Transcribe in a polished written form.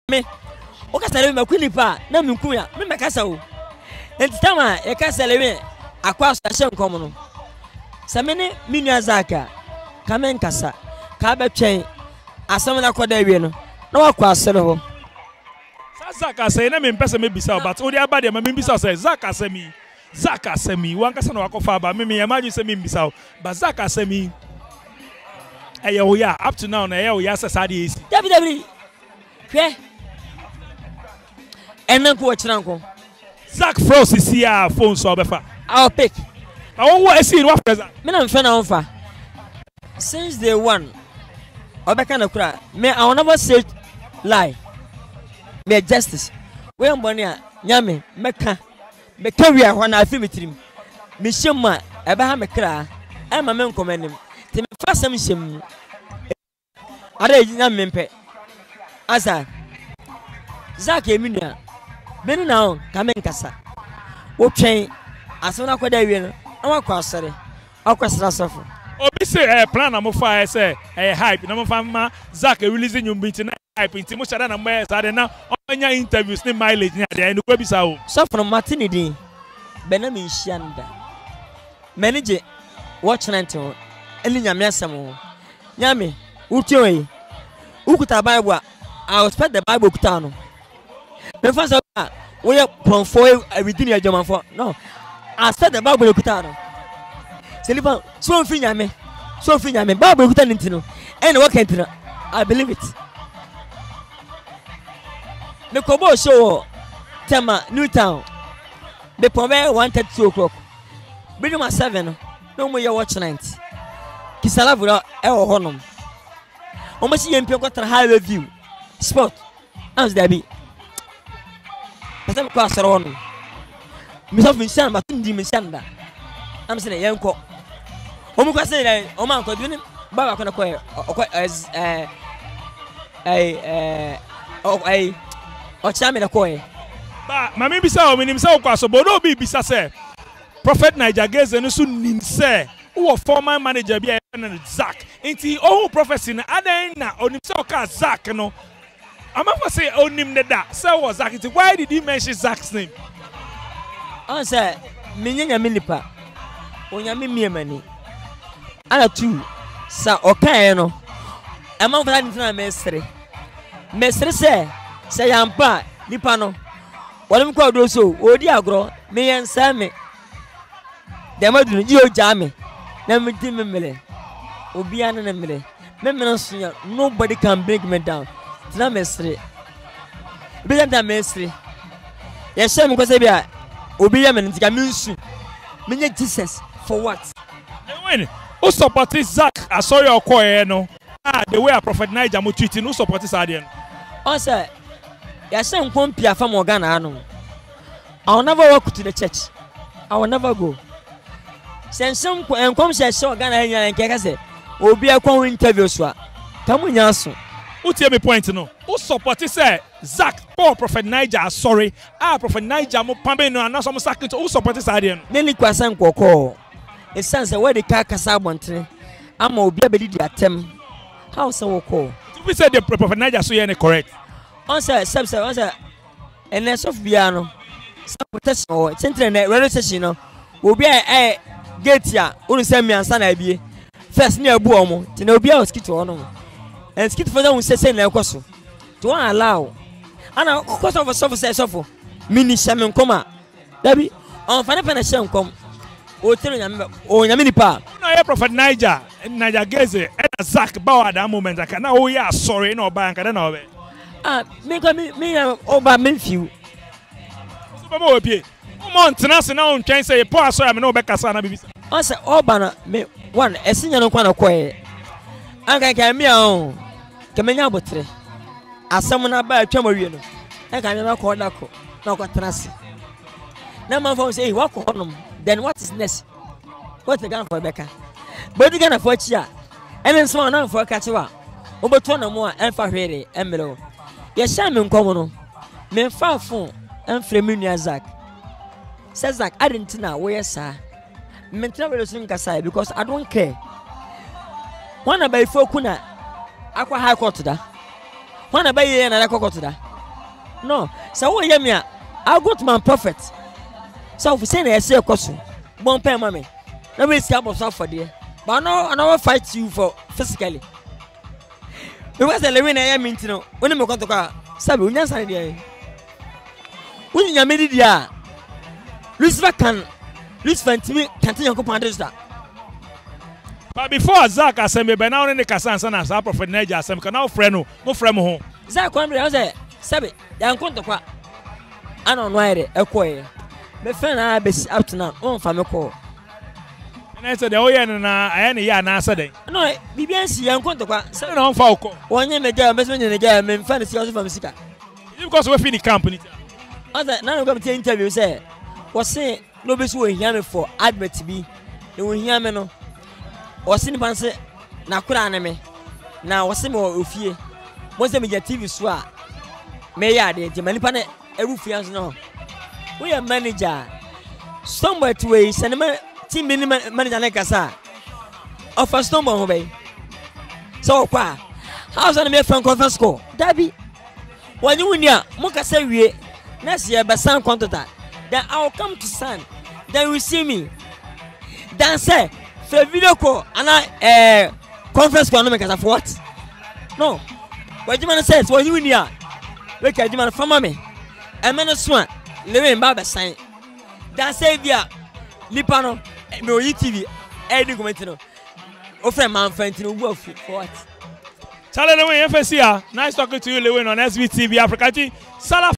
me o ka sele me kwini pa na me nkuya me me kasa o enti tama e ka sele me akwa so hye nkom no se me ne minua zaka ka me nkasa ka ba twen asem na koda wie no na wakwa asere ho Zaka say na me mpese me bisa but odi abade ma me bisa say Zaka semi wan kasa na wakofa ba me imagine say me bisa but Zaka semi eh wo ya up to now na eh wo ya say sade esi David hwe enan ko chira nko Zak Frost is here phone so obefa I'll pick I want see what present me na mfa na onfa since day one obeka na kura me I will never say lie me justice we mboni a nyame meka wi a hwana afi mitrim me hyema ebe ha mekra e ma me nkomanim te me fasam hyem are nyame mpe asa Zaka eminua benu na on ka me nkasa wo twen asona kwada wie no na wakwa asere akwasra sofo obi say plan na mo fa say hype na mo fa ma Zaka releasing you meet na hype nti mo shada na mo sade na onya interviews ni mileage ni ade no kwa bisa o sofo no matini din bena me nhianda manage watch nanto eli nyame asem nyame utio yi ukuta bible I expect the bible kuta no me fa so we confo everything ya jama for no I said the bible kuta no Selifa so fi nyame bible kuta ntino and what can I believe it me kobo show tema Newtown the power 1:32 o'clock bring my 7 no more you watch night kisala vura e ho honom o ma si yempe kwatra highway view sport as there be patam ko asoro honom mi so finsan ba tundi mi sanda am se yenko o mu kwase dai o man ko duni baba ko na ko o chame na ko ba mama bisa o minim se o kwaso bo no bi bisa se Prophet Niger Geze no so nim se wo former manager bi na Zak enti o prophecy na adan na onim se o ka Zak no amafa say onim ne da se wo Zak enti why did he mention Zak's name on say minyanya milipa onyame miemani ala tu sa okae no amafa na mesre se yampa nipa no wale kwa do so odi agro me yensa me demadu ji o jame na me di memele obi an na memele memele so nobody can bring me down tina mesre bi da mesre ya shem ko se bia obi ya me ntika me nsu menye Jesus for what when o support Zak asori okoye no the way a Prophet Niger mo tweet no support Sadian on say ya shem ko mpia fa mo Ghana anu I will never walk to the church. I will never go. Sensum and come say so Ghana and Kekase. Obi akwa interview so. Kamu nyaso. Utie me point no. Who support say Zak Paul Prophet Niger sorry. Prophet Niger mo pambe no na so mo sakito who support Sadian. Neni kwasan kokko. E sense where the car kasa bontre. Ama obi abedi di atem. How so woko. We say the Prophet Niger so you correct. On say and then so biano. Protection or central realization no obi gate ya unu se mi ansa na bie first na abu omo ti na obi a skit o no and skit for that say na ekoso to allow ana because of so mini shamen koma dabi on fa na pa na shem kom o tiro nyame nipa na ye Prophet Niger Geze and Zak bawa that moment aka na o ya sorry na oba anka na obe me oba me few Mama opie. Mo ntena se na on twen se po aso ya me no be kasa na bibisa. On se oba me one esinya no kwa na koye. Anka ka me o. Ke menya botre. Asem na ba atwa mawie no. E ka me na ko da ko. Na ko tena se. Na man for say what ko honom. Then what is next? What the Ghana for Beka? But the Ghana for chia. Enen so na for kachiwa. Obeto na mo a enfa hwere emelo. Ye sha me nkomo no. Me fa phone and Fleminua Zak. Says Zak, I didn't know where, sir. Mental Kasai because I don't care. One about Fokuna, Aqua High Court to that. One about ye and I court to that. No, so what you mean? I go to my prophet. So if you say I say a question, bon pay mommy. Let me see about for there. But no, I don't fight you for physically. Because the living I am in, when I'm going to car, Sabi, when you're saying, when you're made it, Lucifer can, Lucifer continue to compound that. But before Zach assemble, by now in the Cassan as our prophet Niger, some can now friend, no friend home. Zach, I say, Sabi, I'm going to car. I don't know why a coy. My friend, I be up to now, on family call. And I said, oh, yeah, and I any year answer day. No, BBNC, I'm going to car. Seven on Falco. 1 year in the girl, best man in the girl, men fancy also from Sika. Because we're finishing company. Other now come to interview, say, was saying, nobody's will hear me for advert to be. They will hear me no. Or sing say, now could anime. Now was some more of you. Was the media TV swat? May I did the manipulate a roof years no. We are manager. Somewhere to a cinema team manager like us. Of a snowball obey. So, how's on the from conference call? Dabby. When you near Moka say we next year, but some contact. Then I'll come to Sun. Then we see me. Then say, for video call and I conference call, no make us what? No. What you man says, when you near, look at you man from me. A man of swan, living in Baba sign. Then say, via Lipano, no TV, Eddie Gomentino. Offer man friend to work for what? Tell them, FSC, nice talking to you, Lewin, on SBTV Africa. Salah.